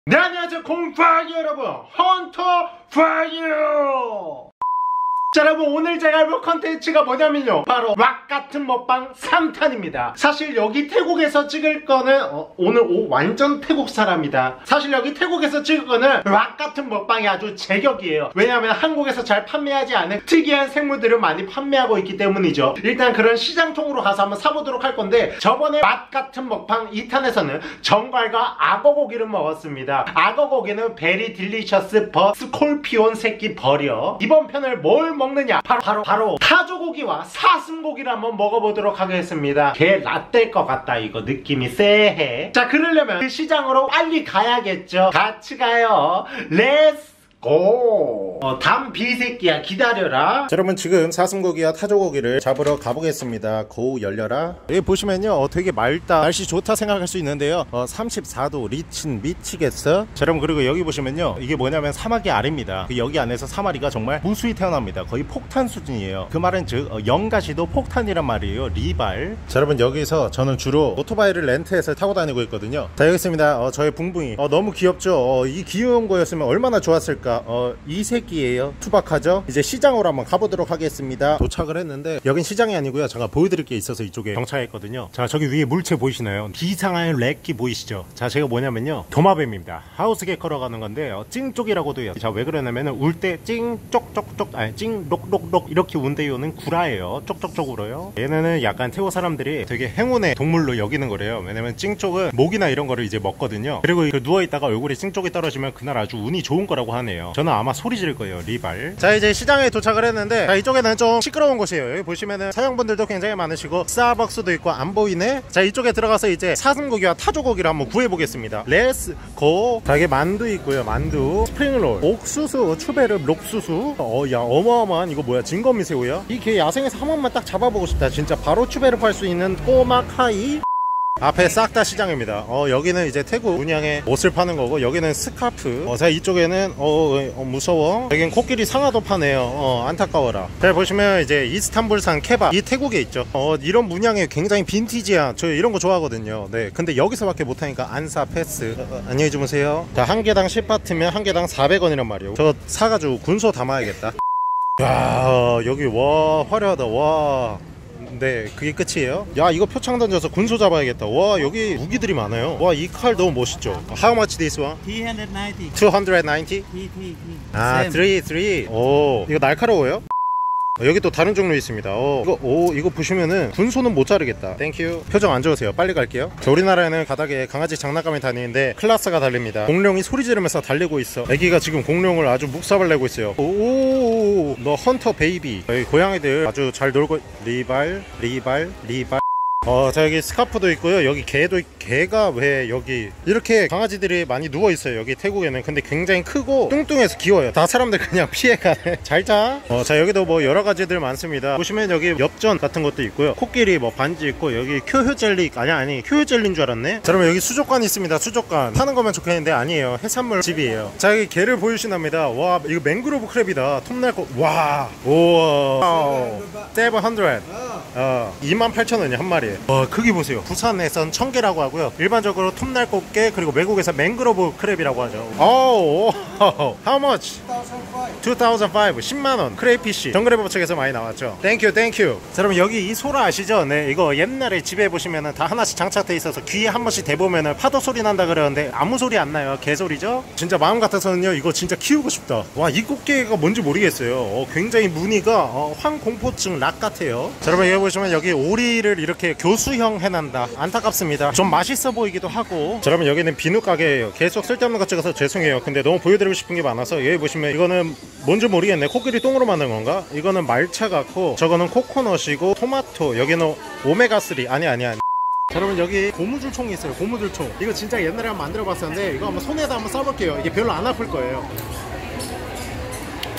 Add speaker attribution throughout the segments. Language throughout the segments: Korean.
Speaker 1: 네, 안녕하세요 공파이 여러분, 헌터 파이어. 자, 여러분, 오늘 제가 해볼 컨텐츠가 뭐냐면요, 바로 락같은 먹방 3탄입니다 사실 여기 태국에서 찍을 거는 오늘 완전 태국 사람이다. 사실 여기 태국에서 찍을 거는 락같은 먹방이 아주 제격이에요. 왜냐하면 한국에서 잘 판매하지 않은 특이한 생물들을 많이 판매하고 있기 때문이죠. 일단 그런 시장통으로 가서 한번 사보도록 할 건데, 저번에 락같은 먹방 2탄에서는 정갈과 악어고기를 먹었습니다. 악어고기는 베리 딜리셔스 버 스콜피온 새끼 버려. 이번 편을 뭘 먹느냐, 바로 타조고기와 사슴고기를 한번 먹어보도록 하겠습니다. 개 라떼일 것 같다. 이거 느낌이 쎄해. 자, 그러려면 그 시장으로 빨리 가야겠죠. 같이 가요. 렛츠 고! 담비 새끼야, 기다려라.
Speaker 2: 자, 여러분, 지금 사슴고기와 타조고기를 잡으러 가보겠습니다. 고우 열려라. 여기 보시면요, 되게 맑다, 날씨 좋다 생각할 수 있는데요, 34도 리친 미치겠어. 자, 여러분, 그리고 여기 보시면요, 이게 뭐냐면 사막이 아래입니다. 여기 안에서 3마리가 정말 무수히 태어납니다. 거의 폭탄 수준이에요. 그 말은 즉 영가시도 폭탄이란 말이에요. 리발. 자, 여러분, 여기서 저는 주로 오토바이를 렌트해서 타고 다니고 있거든요. 자, 여기 있습니다. 저의 붕붕이. 너무 귀엽죠. 이 귀여운 거였으면 얼마나 좋았을까. 이 새끼예요. 투박하죠. 이제 시장으로 한번 가보도록 하겠습니다. 도착을 했는데 여긴 시장이 아니고요, 제가 보여드릴 게 있어서 이쪽에 정차했거든요. 자, 저기 위에 물체 보이시나요? 비상한 렉기 보이시죠? 자, 제가 뭐냐면요, 도마뱀입니다. 하우스 개커러 가는 건데 찡쪽이라고도 해요. 자, 왜 그러냐면은 울 때 찡 쪽쪽쪽, 아니 찡 록록록 이렇게 운대요는 구라예요. 쪽쪽쪽 울어요. 얘네는 약간 태국 사람들이 되게 행운의 동물로 여기는 거래요. 왜냐면 찡쪽은 목이나 이런 거를 이제 먹거든요. 그리고 누워있다가 얼굴에 찡쪽이 떨어지면 그날 아주 운이 좋은 거라고 하네요. 저는 아마 소리 지를 거예요. 리발. 자, 이제 시장에 도착을 했는데, 자, 이쪽에는 좀 시끄러운 곳이에요. 여기 보시면은 서양분들도 굉장히 많으시고 스타벅스도 있고. 안 보이네. 자, 이쪽에 들어가서 이제 사슴고기와 타조고기를 한번 구해보겠습니다. 렛츠 고. 자, 이게 만두 있고요. 만두, 스프링롤, 옥수수, 추베르, 록수수. 야, 어마어마한 이거 뭐야, 진거미새우야? 이 개 야생에서 한 번만 딱 잡아보고 싶다. 진짜 바로 추베르 팔 수 있는 꼬마카이. 앞에 싹 다 시장입니다. 여기는 이제 태국 문양의 옷을 파는 거고, 여기는 스카프. 자, 이쪽에는 무서워. 여긴 코끼리 상아도 파네요. 안타까워라. 자, 보시면 이제 이스탄불산 케밥, 이 태국에 있죠. 이런 문양의 굉장히 빈티지한, 저 이런 거 좋아하거든요. 네, 근데 여기서밖에 못하니까 안 사 패스. 안녕히 주무세요. 자, 한 개당 10바트면 한 개당 400원이란 말이에요. 저거 사가지고 군소 담아야겠다. 야, 여기 와 화려하다. 와, 네, 그게 끝이에요. 야, 이거 표창 던져서 군소 잡아야겠다. 와, 여기 무기들이 많아요. 와, 이 칼 너무 멋있죠. How much this one?
Speaker 3: 290.
Speaker 2: 290? 아, 3. 오, 이거 날카로워요? 여기 또 다른 종류 있습니다. 이거 보시면은 군소는 못 자르겠다. 땡큐. 표정 안 좋으세요? 빨리 갈게요. 자, 우리나라에는 가닥에 강아지 장난감이 다니는데 클라스가 달립니다. 공룡이 소리 지르면서 달리고 있어. 애기가 지금 공룡을 아주 묵삽을 내고 있어요. 오, 너 헌터 베이비. 여기 고양이들 아주 잘 놀고. 리발. 자, 여기 스카프도 있고요. 여기 개가 왜 여기 이렇게 강아지들이 많이 누워있어요, 여기 태국에는. 근데 굉장히 크고 뚱뚱해서 귀여워요. 다 사람들 그냥 피해가네. 잘자. 자, 여기도 뭐 여러가지들 많습니다. 보시면 여기 엽전 같은 것도 있고요. 코끼리 뭐 반지 있고, 여기 큐효 젤리, 아니 큐효 젤리인 줄 알았네. 자, 그럼 여기 수족관 있습니다. 수족관 파는 거면 좋겠는데 아니에요. 해산물 집이에요. 자, 여기 개를 보여주시답니다. 와, 이거 맹그로브 크랩이다. 톱날꽃. 와, 우와, 700. 28,000원이야 한 마리에. 와, 크기 보세요. 부산에선 청개라고 하고요, 일반적으로 톱날꽃게, 그리고 외국에서 맹그로브 크랩이라고 하죠. How much? 2005. 10만원. 크레이피쉬. 정글의 법칙에서 많이 나왔죠. 땡큐. 자, 여러분, 여기 이 소라 아시죠? 네, 이거 옛날에 집에 보시면은 다 하나씩 장착돼 있어서 귀에 한 번씩 대보면은 파도 소리 난다 그러는데 아무 소리 안 나요. 개소리죠? 진짜 마음 같아서는요, 이거 진짜 키우고 싶다. 와, 이 꽃게가 뭔지 모르겠어요. 굉장히 무늬가 황공포증 락 같아요. 자, 여러분, 여기 보시면 여기 오리를 이렇게 교수형 해난다. 안타깝습니다. 좀 맛있어 보이기도 하고. 자, 여러분, 여기는 비누 가게예요. 계속 쓸데없는 것 찍어서 죄송해요. 근데 너무 보여드리고 싶은 게 많아서. 여기 보시면 이거는 뭔지 모르겠네. 코끼리 똥으로 만든 건가? 이거는 말차 같고, 저거는 코코넛이고, 토마토, 여기는 오메가3. 아니. 자, 여러분, 여기 고무줄총이 있어요. 고무줄총. 이거 진짜 옛날에 한번 만들어 봤었는데, 이거 한번 손에다 한번 써볼게요. 이게 별로 안 아플 거예요.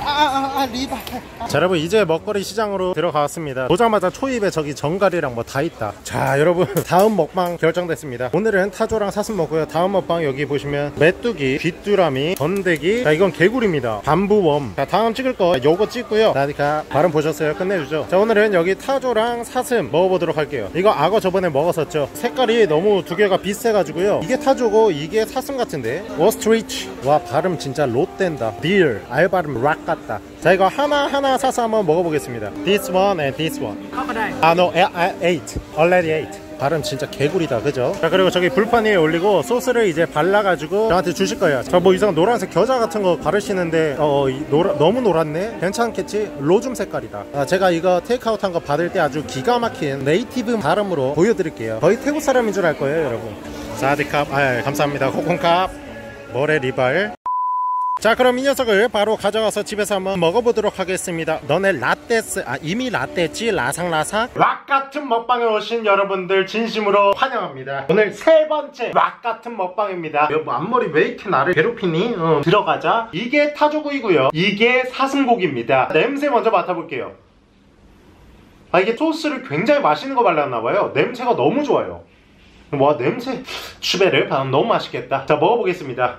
Speaker 2: 리발. 자 여러분 이제 먹거리 시장으로 들어갔습니다. 오자마자 초입에 저기 정갈이랑 뭐 다 있다. 자 여러분 다음 먹방 결정됐습니다. 오늘은 타조랑 사슴 먹고요. 다음 먹방 여기 보시면 메뚜기, 귀뚜라미, 번데기. 자 이건 개구리입니다. 밤부웜. 자 다음 찍을 거 요거 찍고요. 나니까 발음 보셨어요? 끝내주죠. 자 오늘은 여기 타조랑 사슴 먹어보도록 할게요. 이거 악어 저번에 먹었었죠. 색깔이 너무 두 개가 비슷해가지고요. 이게 타조고 이게 사슴 같은데. 워스트리치. 와 발음 진짜 롯된다. 딜 알 발음 락 같다. 자 이거 하나하나 사서 한번 먹어보겠습니다. This one and this one. No, I ate. Already ate. 발음 진짜 개구리다 그죠? 자 그리고 저기 불판 위에 올리고 소스를 이제 발라가지고 저한테 주실 거예요. 저 뭐 이상 노란색 겨자 같은 거 바르시는데 너무 노랗네? 괜찮겠지? 로즘 색깔이다. 제가 이거 테이크아웃 한 거 받을 때 아주 기가 막힌 네이티브 발음으로 보여드릴게요. 거의 태국 사람인 줄 알 거예요 여러분. 사디캅. 감사합니다. 코콘캅. 모래 리발. 자 그럼 이 녀석을 바로 가져가서 집에서 한번 먹어보도록 하겠습니다. 너네 라떼스 이미 라떼지 라상라삭.
Speaker 1: 락 같은 먹방에 오신 여러분들 진심으로 환영합니다. 오늘 세 번째 락 같은 먹방입니다. 여보 앞머리 왜 이렇게 나를 괴롭히니? 들어가자. 이게 타조고기고요. 이게 사슴고기입니다. 냄새 먼저 맡아볼게요. 이게 소스를 굉장히 맛있는 거 발랐나봐요. 냄새가 너무 좋아요. 와 냄새 추베르 너무 맛있겠다. 자 먹어보겠습니다.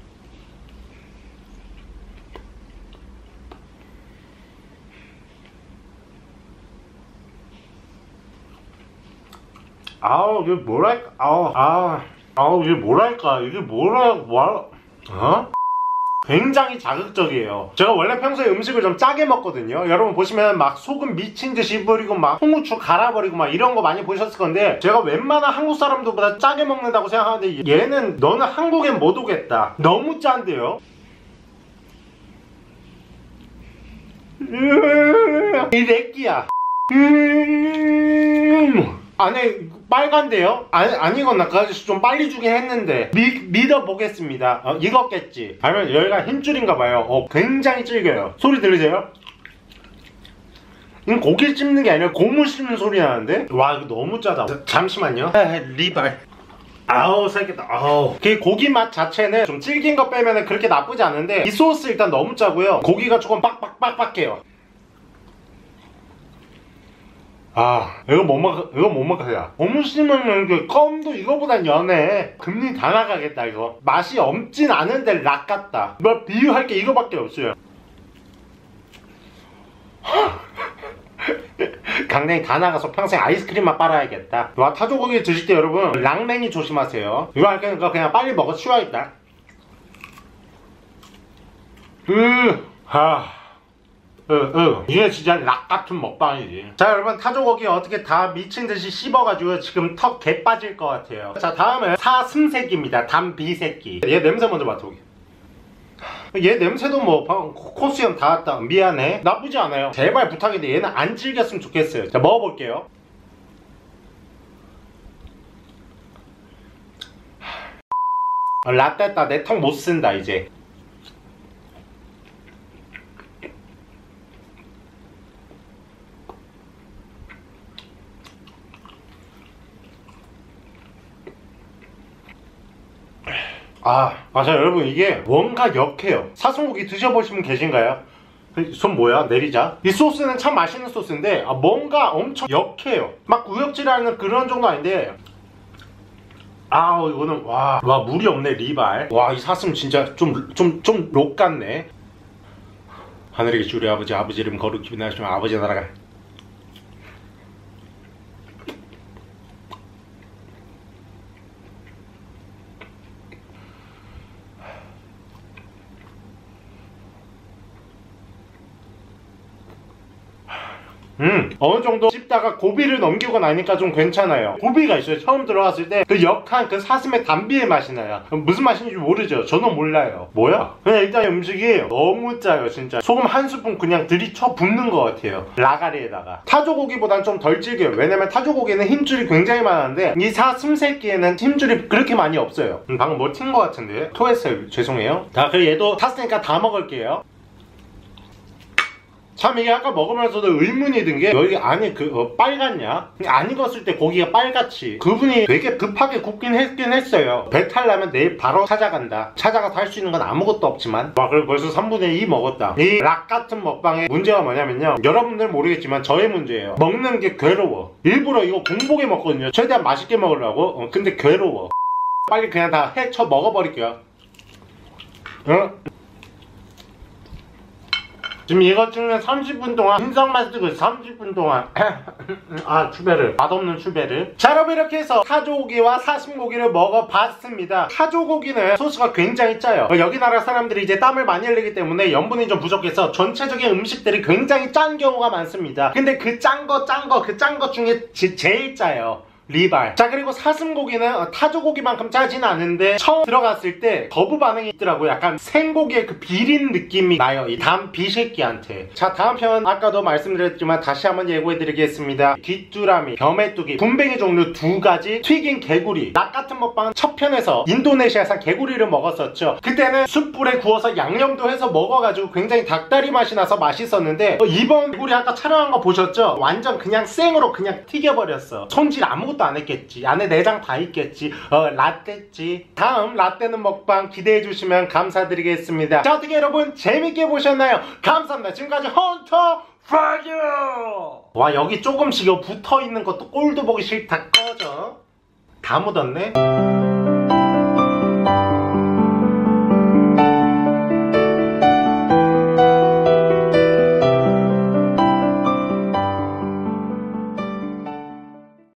Speaker 1: 이게 뭐랄까, 이게 뭐랄까, 굉장히 자극적이에요. 제가 원래 평소에 음식을 좀 짜게 먹거든요. 여러분 보시면 막 소금 미친 듯이 뿌리고 막 홍후추 갈아버리고 막 이런 거 많이 보셨을 건데 제가 웬만한 한국 사람들보다 짜게 먹는다고 생각하는데 얘는 너는 한국엔 못 오겠다. 너무 짠데요. 이 렉기야. 안에 빨간데요? 안 익었나? 그 아저씨 좀 빨리 주긴 했는데 믿어보겠습니다. 익었겠지. 아니면 여기가 힘줄인가봐요. 굉장히 질겨요. 소리 들리세요? 이건 고기 씹는 게 아니라 고무 씹는 소리 나는데? 와 이거 너무 짜다. 잠시만요. 리발. 살겠다. 그 고기 맛 자체는 좀 질긴 거 빼면 그렇게 나쁘지 않은데 이 소스 일단 너무 짜고요. 고기가 조금 빡빡해요. 이거 못 먹어요. 고무 씹으면 그 껌도 이거보단 연해. 금리 다 나가겠다 이거. 맛이 없진 않은데 락 같다. 뭐 비유할 게 이거밖에 없어요. 강냉이 다 나가서 평생 아이스크림만 빨아야겠다. 와 타조고기 드실 때 여러분 랑냉이 조심하세요. 이거 할 거니까 그냥 빨리 먹어 치워야겠다. 이게 진짜 락 같은 먹방이지. 자 여러분 타조고기 어떻게 다 미친듯이 씹어가지고 지금 턱 개 빠질 것 같아요. 자 다음은 사슴새끼입니다. 담비새끼. 얘 냄새 먼저 맡아보게. 얘 냄새도 뭐 코코수염 다 왔다. 미안해. 나쁘지 않아요. 제발 부탁인데 얘는 안 질겼으면 좋겠어요. 자 먹어볼게요. 라떼다. 내 턱 못 쓴다 이제. 자 여러분 이게 뭔가 역해요. 사슴고기 드셔보신 분 계신가요? 손 뭐야? 내리자. 이 소스는 참 맛있는 소스인데 뭔가 엄청 역해요. 막 구역질하는 그런 정도 아닌데 이거는 와 물이 없네 리발. 와 이 사슴 진짜 좀 록 같네. 하늘에 계신 우리 아버지 이름 거룩히 빛나시면 아버지 나라가. 어느 정도 씹다가 고비를 넘기고 나니까 좀 괜찮아요. 고비가 있어요. 처음 들어갔을 때 그 역한 그 사슴의 담비의 맛이 나요. 무슨 맛인지 모르죠. 저는 몰라요. 뭐야? 그냥 일단 음식이 너무 짜요 진짜. 소금 한 스푼 그냥 들이쳐 붓는 것 같아요. 라가리에다가. 타조고기보단 좀 덜 질겨요. 왜냐면 타조고기는 힘줄이 굉장히 많은데 이 사슴새끼에는 힘줄이 그렇게 많이 없어요. 방금 뭐 튄 것 같은데? 토했어요. 죄송해요. 자 그리고 얘도 탔으니까 다 먹을게요. 참 이게 아까 먹으면서도 의문이 든 게 여기 안에 빨갛냐? 안 익었을 때 고기가 빨갛지. 그분이 되게 급하게 굽긴 했긴 했어요. 배탈 나면 내일 바로 찾아간다. 찾아가서 할 수 있는 건 아무것도 없지만 와, 그리고 벌써 3분의 2 먹었다. 이 락 같은 먹방의 문제가 뭐냐면요, 여러분들 모르겠지만 저의 문제예요. 먹는 게 괴로워. 일부러 이거 공복에 먹거든요. 최대한 맛있게 먹으려고. 근데 괴로워. 빨리 그냥 다 헤쳐 먹어버릴게요. 응? 지금 이거 찍는 30분 동안 인상만 쓰고 30분 동안 아, 추베르, 맛없는 추베르. 자, 여러분 이렇게 해서 타조고기와 사슴고기를 먹어봤습니다. 타조고기는 소스가 굉장히 짜요. 여기 나라 사람들이 이제 땀을 많이 흘리기 때문에 염분이 좀 부족해서 전체적인 음식들이 굉장히 짠 경우가 많습니다. 근데 그 짠 거 중에 제일 짜요. 리발. 자, 그리고 사슴고기는 타조고기만큼 짜진 않은데 처음 들어갔을 때 거부 반응이 있더라고요. 약간 생고기의 그 비린 느낌이 나요, 이 담비새끼한테. 자, 다음 편 아까도 말씀드렸지만 다시 한번 예고해드리겠습니다. 귀뚜라미, 벼메뚜기, 분뱅이 종류 2가지, 튀긴 개구리. 낙 같은 먹방은 첫 편에서 인도네시아산 개구리를 먹었었죠. 그때는 숯불에 구워서 양념도 해서 먹어가지고 굉장히 닭다리 맛이 나서 맛있었는데 이번 개구리 아까 촬영한 거 보셨죠? 완전 그냥 생으로 그냥 튀겨버렸어. 손질 아무것도 안 했겠지. 안에 내장 다 있겠지. 라떼지. 다음 라떼는 먹방 기대해주시면 감사드리겠습니다. 자, 어떻게 여러분 재밌게 보셨나요? 감사합니다. 지금까지 헌터 파이어. 와, 여기 조금씩 붙어있는 것도 꼴도 보기 싫다. 꺼져. 다 묻었네.